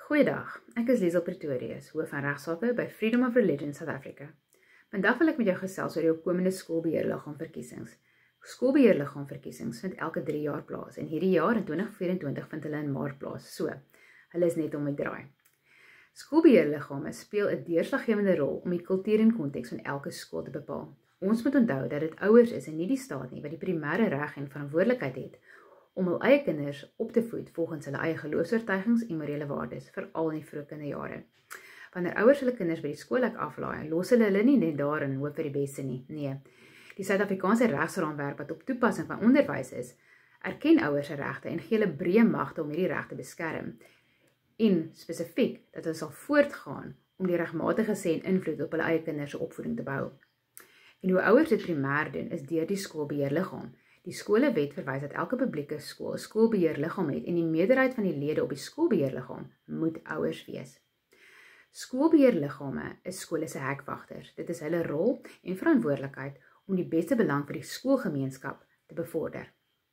Goeiedag, ek is Liesl Pretorius, hoof van Reg Sake by Freedom of Religion South Africa. Vandag wil ek met jou gesels oor die opkomende Skool Beheerliggaam Verkiesings. Skool Beheerliggaam Verkiesings vind elke 3 jaar plaas en hierdie jaar in 2024 vind hulle in Maart plaas. So, hulle is net om die draai. Skool Beheerliggame speel 'n deurslaggewende rol om die kultuur en konteks van elke skool te bepaal. Ons moet onthou dat dit ouers is en nie die staat nie wat die primêre reg en verantwoordelikheid het om hul eie kinders op te voed volgens hulle eie geloofsoortuigings en morele waardes, veral in die vroeë kinderjare. Wanneer ouers hulle kinders by die skool aflaai, los hulle nie net daarin hoop vir die beste nie. Nee, die Suid-Afrikaanse regsraamwerk wat op toepassing van onderwys is, erken ouers se regte en gee hulle breë magte om hierdie regte te beskerm. En spesifiek dat hulle sal voortgaan om die regmatige sê en invloed op hulle eie kinders se opvoeding te behou. En hoe ouers dit primêr doen is deur die skoolbeheerliggaam. Die skolewet verwys dat elke publieke skool 'n skoolbeheerliggaam het en die meerderheid van die lede op die skoolbeheerliggaam moet ouers wees. Skoolbeheerliggame is skole se hekwagters. Dit is hulle rol en verantwoordelikheid om die beste belang vir die skoolgemeenskap te bevorder.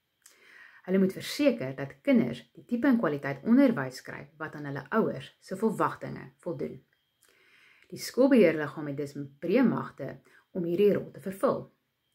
Hulle moet verseker dat kinders die tipe en kwaliteit onderwys kry wat aan hulle ouers se verwagtinge voldoen. Die skoolbeheerliggaam het dus breë magte om hierdie rol te vervul.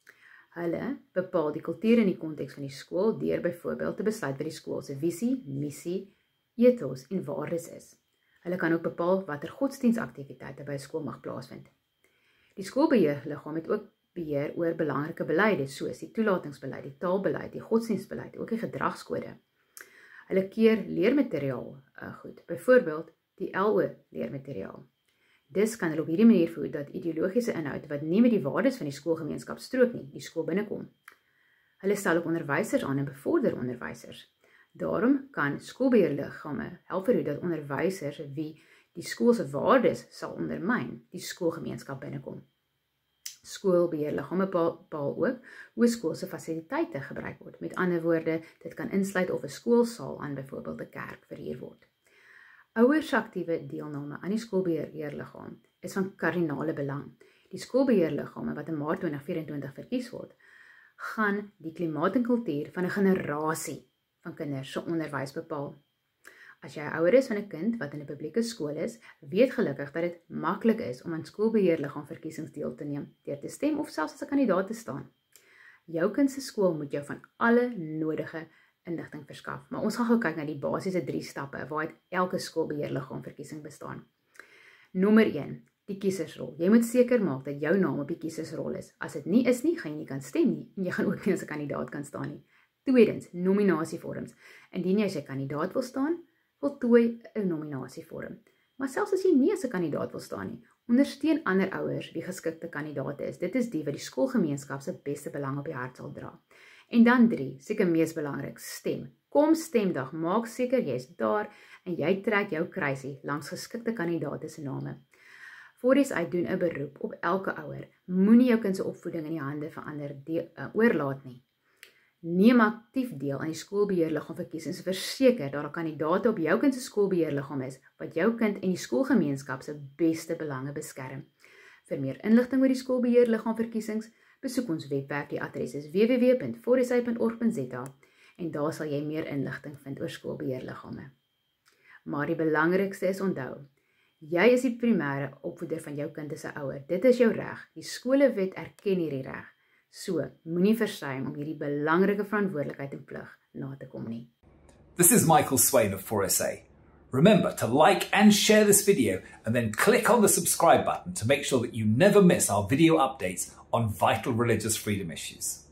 Hulle bepaal die kultuur en die konteks van die skool deur byvoorbeeld te besluit wat die skool se visie, missie, ethos en waardes is. Hulle kan ook bepaal watter godsdienstaktiwiteite by 'n skool mag plaasvind. Die skoolbeheerliggaam het ook beheer oor belangrike beleide soos die toelatingsbeleid, die taalbeleid, die godsdienstbeleid, ook die gedragskode. Hulle keer leermateriaal goed, byvoorbeeld die LO leermateriaal. Dis kan hulle op hierdie manier voed dat ideologiese inhoud wat nie met die waardes van die skoolgemeenskap strook nie, die skool binnekom. Hulle stel ook onderwysers aan en bevorder onderwysers. Daarom kan skoolbeheerliggame help verhoed dat onderwysers wie die skool se waardes sal ondermyn, die skoolgemeenskap binnekom. Skoolbeheerliggame bepaal ook hoe skool se fasiliteite gebruik word. Met ander woorde, dit kan insluit of 'n skoolsaal aan byvoorbeeld 'n kerk verhuur word. Ouers se aktiewe deelname aan die skoolbeheerliggaam is van kardinale belang. Die skoolbeheerliggame wat in Maart 2024 verkies word, gaan die klimaat en kultuur van 'n generasie van kinders se onderwys bepaal. As jy 'n ouer is van 'n kind wat in 'n publieke skool is, weet gelukkig dat dit maklik is om aan skoolbeheerliggaam verkiesings deel te neem, deur te stem of selfs as 'n kandidaat te staan. Jou kind se skool moet jou van alle nodige inligting verskaf, maar ons gaan gou kyk na die basiese 3 stappe waaruit elke skoolbeheerliggaam verkiesing bestaan. Nommer 1, die kiesersrol. Jy moet seker maak dat jou naam op die kiesersrol is. As dit nie is nie, gaan jy nie kan stem nie en jy gaan ook nie as 'n kandidaat kan staan nie. Tweedens, nominasievorms. Indien jy as 'n kandidaat wil staan, voltooi 'n nominasievorm. Maar selfs as jy nie as 'n kandidaat wil staan nie, ondersteun ander ouers wie geskikte kandidaate is. Dit is die wat die skoolgemeenskap se beste belang op die hart sal dra. En dan 3, seker mees belangrik, stem. Kom stemdag, maak seker jy's daar en jy trek jou kruisie langs geskikte kandidaate se name. Voor jy's uit doen 'n beroep op elke ouer. Moenie jou kind se opvoeding in die hande van ander oorlaat nie. Neem aktief deel aan die skoolbeheerliggaam verkiesings. Verseker dat daar kandidaate op jou kind se skoolbeheerliggaam is wat jou kind en die skoolgemeenskap se beste belange beskerm. Vir meer inligting oor die skoolbeheerliggaam verkiesings, besoek ons webwerf. Die adres is www.forsa.org.za en daar sal jy meer inligting vind oor skoolbeheerliggame. Maar die belangrikste is onthou, jy is die primêre opvoeder van jou kind as 'n ouer. Dit is jou reg. Die skolewet erken hierdie reg. So, moenie versuim om hierdie belangrike verantwoordelikheid en plig na te kom nie. This is Michael Swain of 4SA. Remember to like and share this video and then click on the subscribe button to make sure that you never miss our video updates on vital religious freedom issues.